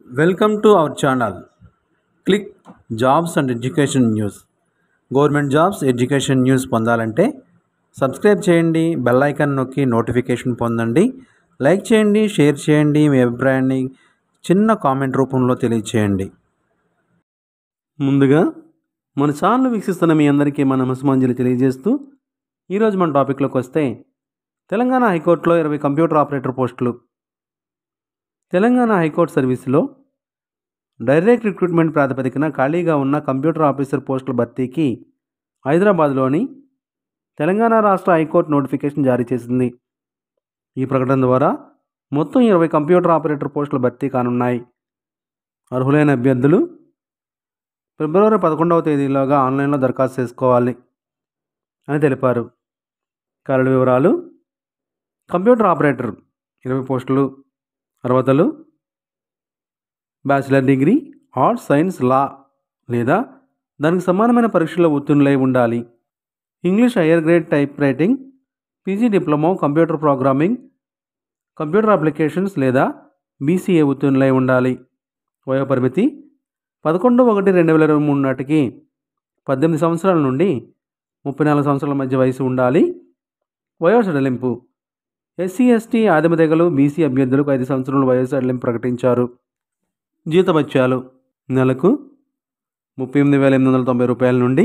Welcome to our channel. Click Jobs and Education News. Government jobs education news పొందాలంటే subscribe చేయండి, bell icon నొక్కి notification పొందండి. Like చేయండి, share చేయండి, మీ అభిప్రాయాన్ని చిన్న కామెంట్ రూపంలో తెలియచేయండి. ముందుగా మన ఛానల్ వీక్షిస్తున్న మీ అందరికీ మన నమస్కారాలు తెలియజేస్తూ ఈరోజు మన టాపిక్లోకి వస్తే తెలంగాణ హైకోర్టులో 20 కంప్యూటర్ ఆపరేటర్ పోస్టులు. తెలంగాణ హైకోర్టు సర్వీసులో డైరెక్ట్ రిక్రూట్మెంట్ ప్రాతిపదికన ఖాళీగా ఉన్న కంప్యూటర్ ఆఫీసర్ పోస్టుల భర్తీకి హైదరాబాద్లోని తెలంగాణ రాష్ట్ర హైకోర్టు నోటిఫికేషన్ జారీ చేసింది. ఈ ప్రకటన ద్వారా మొత్తం 20 కంప్యూటర్ ఆపరేటర్ పోస్టుల భర్తీ కానున్నాయి. అర్హులైన అభ్యర్థులు ఫిబ్రవరి 11వ తేదీలోగా ఆన్లైన్లో దరఖాస్తు చేసుకోవాలి అని తెలిపారు. ఖాళీ వివరాలు: కంప్యూటర్ ఆపరేటర్ 20 పోస్టులు. అర్హతలు: bachelor degree, arts, science, law లేదా దానికి సమానమైన పరీక్షల్లో ఉత్తీర్ణులై ఉండాలి. English higher grade type writing, PG diploma computer programming, computer applications లేదా బీసీఏ ఉత్తీర్ణులై ఉండాలి. వయోపరిమితి 11/1/2023 నాటికి 18 సంవత్సరాల నుండి 34 సంవత్సరాల మధ్య వయసు ఉండాలి. వయో సడలింపు: ఎస్సీ, ఎస్టీ, ఆదిమ తెగలు, బీసీ అభ్యర్థులకు 5 సంవత్సరాల వయసు సడలింపు ప్రకటించారు. జీతభత్యాలు నెలకు 38,890 రూపాయల నుండి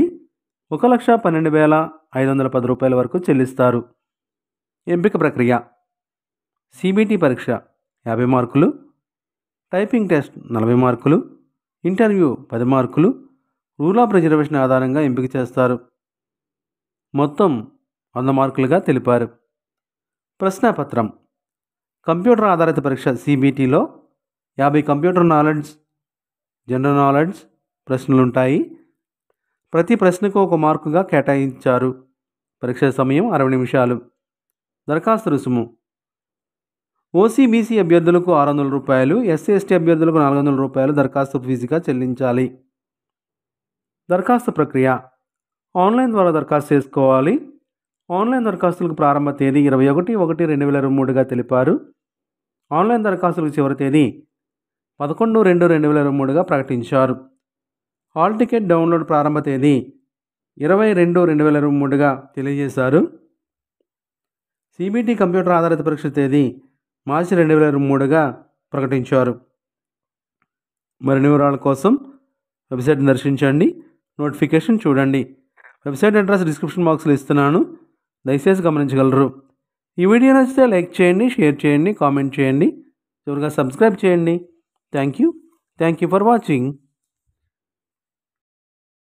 1,12,510 రూపాయల వరకు చెల్లిస్తారు. ఎంపిక ప్రక్రియ: సిబిటి పరీక్ష 50 మార్కులు, టైపింగ్ టెస్ట్ 40 మార్కులు, ఇంటర్వ్యూ 10 మార్కులు, రూల్ ఆఫ్ రిజర్వేషన్ ఆధారంగా ఎంపిక చేస్తారు. మొత్తం 100 మార్కులుగా తెలిపారు. ప్రశ్నాపత్రం: కంప్యూటర్ ఆధారిత పరీక్ష సిబిటిలో 50 కంప్యూటర్ నాలెడ్జ్, జనరల్ నాలెడ్జ్ ప్రశ్నలుంటాయి. ప్రతి ప్రశ్నకు 1 మార్కుగా కేటాయించారు. పరీక్ష సమయం 60 నిమిషాలు. దరఖాస్తు రుసుము: ఓసీ, బీసీ అభ్యర్థులకు 600 రూపాయలు, ఎస్సీ, ఎస్టీ అభ్యర్థులకు 400 రూపాయలు దరఖాస్తు ఫీజుగా చెల్లించాలి. దరఖాస్తు ప్రక్రియ: ఆన్లైన్ ద్వారా దరఖాస్తు చేసుకోవాలి. ఆన్లైన్ దరఖాస్తులకు ప్రారంభ తేదీ 21/1/2023గా తెలిపారు. ఆన్లైన్ దరఖాస్తులకు చివరి తేదీ 11/2/2023గా ప్రకటించారు. హాల్ టికెట్ డౌన్లోడ్ ప్రారంభ తేదీ 20/2/2023గా తెలియజేశారు. సిబిటి కంప్యూటర్ ఆధారిత పరీక్ష తేదీ మార్చి 2023గా ప్రకటించారు. మరిన్ని వివరాల కోసం వెబ్సైట్ని దర్శించండి, నోటిఫికేషన్ చూడండి. వెబ్సైట్ అడ్రస్ డిస్క్రిప్షన్ బాక్స్లో ఇస్తున్నాను, దయచేసి గమనించగలరు. ఈ వీడియో నచ్చితే లైక్ చేయండి, షేర్ చేయండి, కామెంట్ చేయండి, చివరిగా సబ్స్క్రైబ్ చేయండి. Thank you for watching.